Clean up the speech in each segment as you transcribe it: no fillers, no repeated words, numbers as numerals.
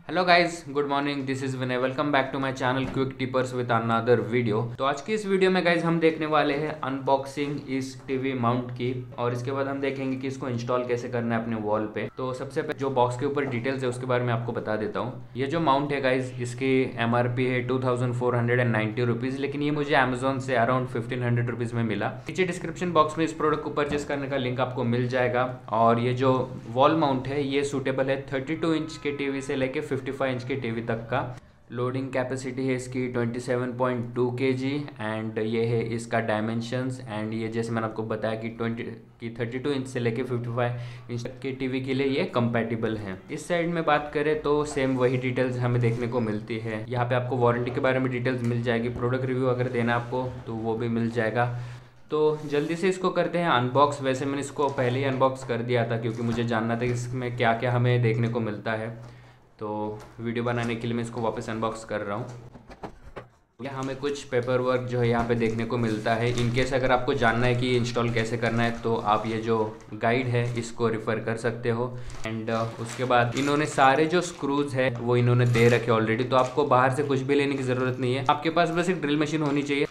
Hello guys, good morning. This is Vinay. Welcome back to my channel quick tippers with another video. तो आज की इस video में guys हम देखने वाले हैं अनबॉक्सिंग इस टीवी माउंट की, और इसके बाद हम देखेंगे कि इसको इंस्टॉल कैसे करना है अपने वॉल पे। तो सबसे पहले जो बॉक्स के ऊपर डिटेल्स है उसके बारे में आपको बता देता हूँ। ये जो माउंट है गाइस, इसकी MRP है 2490 रुपीज़, लेकिन ये मुझे अमेजोन से अराउंड 1500 रुपीज़ में मिला। नीचे डिस्क्रिप्शन बॉक्स में इस प्रोडक्ट को परचेस करने का लिंक आपको मिल जाएगा। और ये जो वॉल माउंट है ये सूटेबल है 32 इंच के टीवी से लेके 55 इंच के टीवी तक का। लोडिंग कैपेसिटी है इसकी 27.2 kg एंड ये है इसका डायमेंशंस। एंड ये जैसे मैंने आपको बताया कि 32 इंच से लेके 55 इंच तक के टीवी के लिए ये कंपैटिबल है। इस साइड में बात करें तो सेम वही डिटेल्स हमें देखने को मिलती है। यहाँ पे आपको वारंटी के बारे में डिटेल्स मिल जाएगी, प्रोडक्ट रिव्यू अगर देना आपको तो वो भी मिल जाएगा। तो जल्दी से इसको करते हैं अनबॉक्स। वैसे मैंने इसको पहले ही अनबॉक्स कर दिया था क्योंकि मुझे जानना था कि इसमें क्या क्या हमें देखने को मिलता है। तो वीडियो बनाने के लिए मैं इसको वापस अनबॉक्स कर रहा हूँ। यहाँ हमें कुछ पेपर वर्क जो है यहाँ पे देखने को मिलता है। इनकेस अगर आपको जानना है कि इंस्टॉल कैसे करना है तो आप ये जो गाइड है इसको रेफ़र कर सकते हो। एंड उसके बाद इन्होंने सारे जो स्क्रूज है वो इन्होंने दे रखे ऑलरेडी, तो आपको बाहर से कुछ भी लेने की ज़रूरत नहीं है। आपके पास बस एक ड्रिल मशीन होनी चाहिए।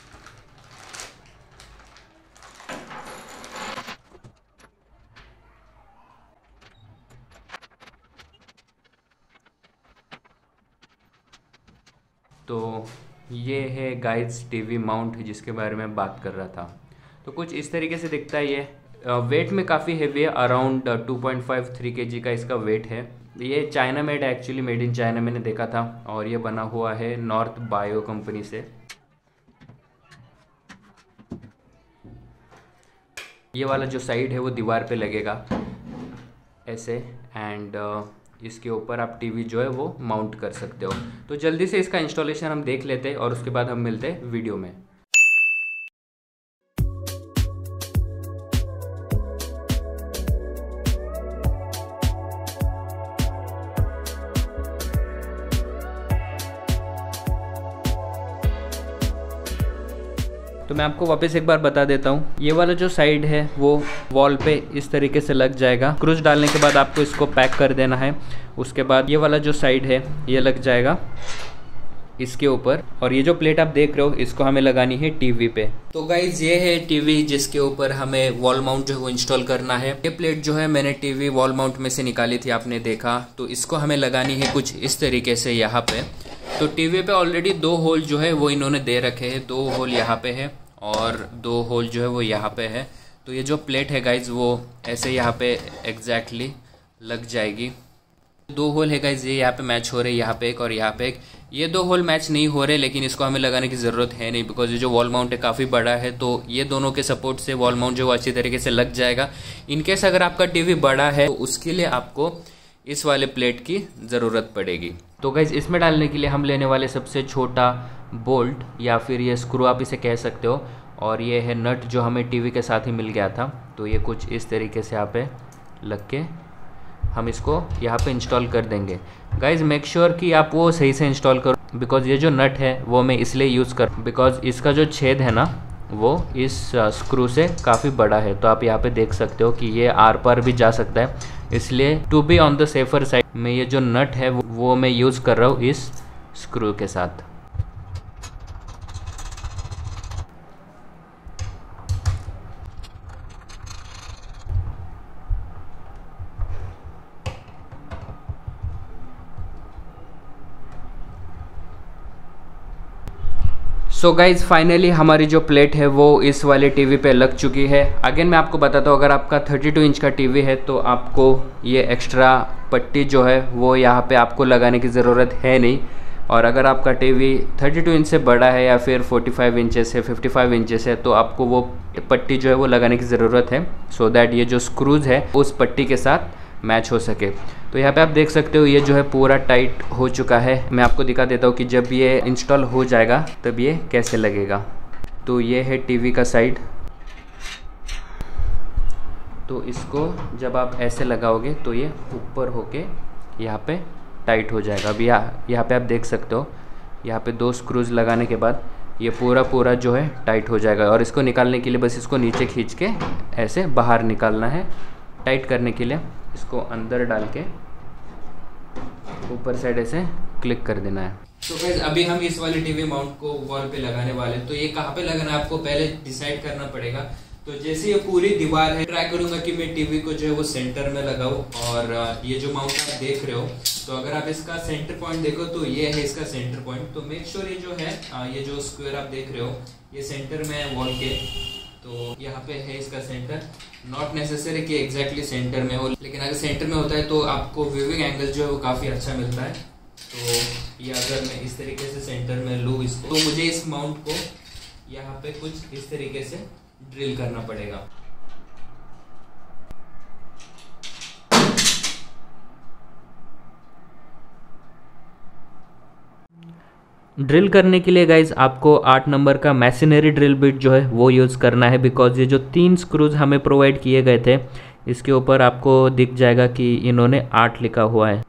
तो ये है गाइड्स टीवी माउंट जिसके बारे में बात कर रहा था। तो कुछ इस तरीके से दिखता है ये। वेट में काफ़ी हेवी है, अराउंड 2.53 kg का इसका वेट है। ये चाइना मेड है, एक्चुअली मेड इन चाइना मैंने देखा था। और ये बना हुआ है नॉर्थ बायो कंपनी से। ये वाला जो साइड है वो दीवार पे लगेगा ऐसे, एंड इसके ऊपर आप टीवी जो है वो माउंट कर सकते हो। तो जल्दी से इसका इंस्टॉलेशन हम देख लेते हैं और उसके बाद हम मिलते हैं वीडियो में। तो मैं आपको वापस एक बार बता देता हूँ। ये वाला जो साइड है वो वॉल पे इस तरीके से लग जाएगा। क्रूज डालने के बाद आपको इसको पैक कर देना है। उसके बाद ये वाला जो साइड है ये लग जाएगा इसके ऊपर, और ये जो प्लेट आप देख रहे हो इसको हमें लगानी है टीवी पे। तो गाइज ये है टीवी जिसके ऊपर हमें वॉल माउंट जो है वो इंस्टॉल करना है। ये प्लेट जो है मैंने टीवी वॉल माउंट में से निकाली थी, आपने देखा। तो इसको हमें लगानी है कुछ इस तरीके से यहाँ पे। तो टीवी पे ऑलरेडी 2 होल जो है वो इन्होंने दे रखे हैं। 2 होल यहाँ पे है और 2 होल जो है वो यहाँ पे है। तो ये जो प्लेट है गाइज वो ऐसे यहाँ पे एग्जैक्टली लग जाएगी। 2 होल है गाइज, ये यहाँ पे मैच हो रहे हैं, यहाँ पे एक और यहाँ पे एक। ये 2 होल मैच नहीं हो रहे, लेकिन इसको हमें लगाने की ज़रूरत है नहीं, बिकॉज ये जो वॉल माउंट है काफ़ी बड़ा है। तो ये दोनों के सपोर्ट से वॉल माउंट जो अच्छी तरीके से लग जाएगा। इनकेस अगर आपका टीवी बड़ा है तो उसके लिए आपको इस वाले प्लेट की ज़रूरत पड़ेगी। तो गाइज इसमें डालने के लिए हम लेने वाले सबसे छोटा बोल्ट या फिर ये स्क्रू आप इसे कह सकते हो। और ये है नट जो हमें टीवी के साथ ही मिल गया था। तो ये कुछ इस तरीके से यहाँ पे लग के हम इसको यहाँ पे इंस्टॉल कर देंगे। गाइज मेक श्योर कि आप वो सही से इंस्टॉल करो, बिकॉज ये जो नट है वो मैं इसलिए यूज़ कर, बिकॉज इसका जो छेद है ना वो इस स्क्रू से काफ़ी बड़ा है। तो आप यहाँ पे देख सकते हो कि ये आर पार भी जा सकता है, इसलिए to be on the safer side में ये जो नट है वो मैं यूज़ कर रहा हूँ इस स्क्रू के साथ। सो गाइज फाइनली हमारी जो प्लेट है वो इस वाले टीवी पे लग चुकी है। अगेन मैं आपको बताता हूँ, अगर आपका 32 इंच का टीवी है तो आपको ये एक्स्ट्रा पट्टी जो है वो यहाँ पे आपको लगाने की ज़रूरत है नहीं। और अगर आपका टीवी 32 इंच से बड़ा है या फिर 45 इंचेस है, 55 इंचेस है, तो आपको वो पट्टी जो है वो लगाने की ज़रूरत है, सो दैट ये जो स्क्रूज है उस पट्टी के साथ मैच हो सके। तो यहाँ पे आप देख सकते हो ये जो है पूरा टाइट हो चुका है। मैं आपको दिखा देता हूँ कि जब ये इंस्टॉल हो जाएगा तब ये कैसे लगेगा। तो ये है टीवी का साइड। तो इसको जब आप ऐसे लगाओगे तो ये ऊपर होके यहाँ पे टाइट हो जाएगा। अभी यहाँ पे आप देख सकते हो, यहाँ पे 2 स्क्रूज लगाने के बाद ये पूरा जो है टाइट हो जाएगा। और इसको निकालने के लिए बस इसको नीचे खींच के ऐसे बाहर निकालना है। टाइट करने के लिए इसको अंदर डाल के ऊपर साइड ऐसे क्लिक कर देना है। तो गाइस अभी हम इस वाले टीवी माउंट को वॉल पे लगाने वाले हैं। तो ये कहाँ पे लगाना है आपको पहले डिसाइड करना पड़ेगा। तो जैसे ये पूरी दीवार है, ट्राई करूंगा कि मैं टीवी को जो है वो सेंटर में लगाऊं। और ये जो माउंट आप देख रहे हो, तो अगर आप इसका सेंटर पॉइंट देखो तो ये है इसका सेंटर पॉइंट। तो मेक श्योर ये जो है ये जो स्क्वायर आप देख रहे हो ये सेंटर में है वॉल के। तो यहाँ पे है इसका सेंटर। नॉट नेसेसरी कि एग्जैक्टली सेंटर में हो, लेकिन अगर सेंटर में होता है तो आपको व्यूइंग एंगल जो है वो काफ़ी अच्छा मिलता है। तो ये अगर मैं इस तरीके से सेंटर में लूँ इसको, तो मुझे इस माउंट को यहाँ पे कुछ इस तरीके से ड्रिल करना पड़ेगा। ड्रिल करने के लिए गाइज आपको 8 नंबर का मैसिनरी ड्रिल बिट जो है वो यूज़ करना है, बिकॉज ये जो 3 स्क्रूज हमें प्रोवाइड किए गए थे इसके ऊपर आपको दिख जाएगा कि इन्होंने 8 लिखा हुआ है।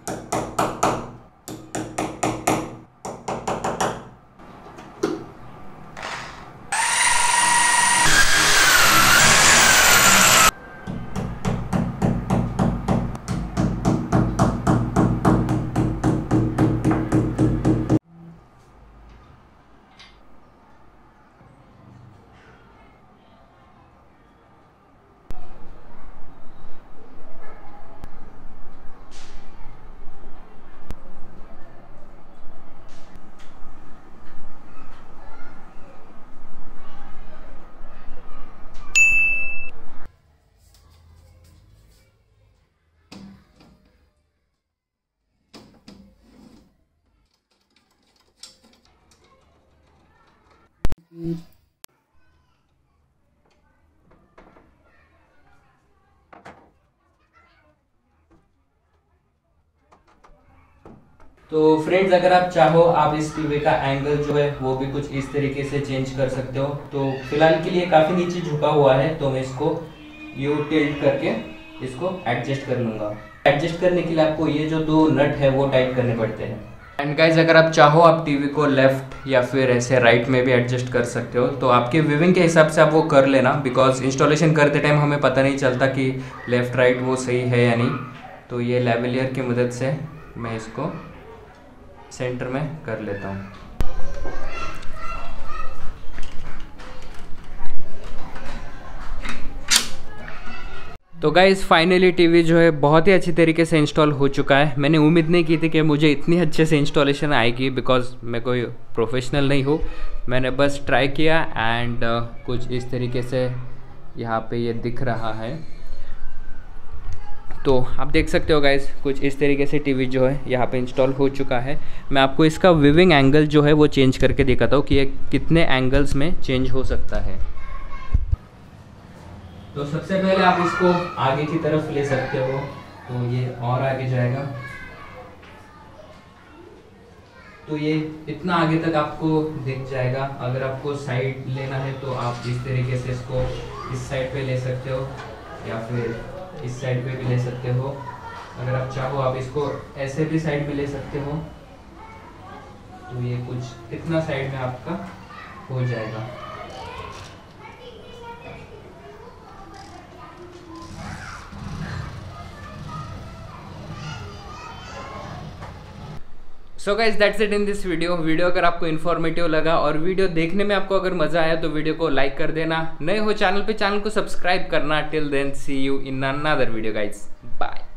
तो फ्रेंड्स अगर आप चाहो आप इस टीवी का एंगल जो है वो भी कुछ इस तरीके से चेंज कर सकते हो। तो फिलहाल के लिए काफ़ी नीचे झुका हुआ है, तो मैं इसको यू टिल्ट करके इसको एडजस्ट कर लूँगा। एडजस्ट करने के लिए आपको ये जो 2 नट है वो टाइट करने पड़ते हैं। एंड गाइज अगर आप चाहो आप टीवी को लेफ्ट या फिर ऐसे राइट में भी एडजस्ट कर सकते हो। तो आपके व्यूइंग के हिसाब से आप वो कर लेना, बिकॉज इंस्टॉलेशन करते टाइम हमें पता नहीं चलता कि लेफ़्ट राइट वो सही है या नहीं। तो ये लेवलियर की मदद से मैं इसको सेंटर में कर लेता हूँ। तो गाइस फाइनली टीवी जो है बहुत ही अच्छी तरीके से इंस्टॉल हो चुका है। मैंने उम्मीद नहीं की थी कि मुझे इतनी अच्छे से इंस्टॉलेशन आएगी, बिकॉज मैं कोई प्रोफेशनल नहीं हूँ। मैंने बस ट्राई किया एंड कुछ इस तरीके से यहाँ पे ये दिख रहा है। तो आप देख सकते हो गाइस कुछ इस तरीके से टीवी जो है यहाँ पे इंस्टॉल हो चुका है। मैं आपको इसका व्यूइंग एंगल जो है वो चेंज करके दिखाता हूँ कि ये कितने एंगल्स में चेंज हो सकता है। तो सबसे पहले आप इसको आगे की तरफ ले सकते हो, तो ये और आगे जाएगा। तो ये इतना आगे तक आपको दिख जाएगा। अगर आपको साइड लेना है तो आप इस तरीके से इसको इस साइड पे ले सकते हो या फिर इस साइड पे भी ले सकते हो। अगर आप चाहो आप इसको ऐसे भी साइड में ले सकते हो। तो ये कुछ इतना साइड में आपका हो जाएगा। So guys that's it in this video अगर आपको इन्फॉर्मेटिव लगा और वीडियो देखने में आपको अगर मजा आया तो वीडियो को लाइक कर देना। नए हो चैनल पे चैनल को सब्सक्राइब करना। Till then see you in another video guys, bye.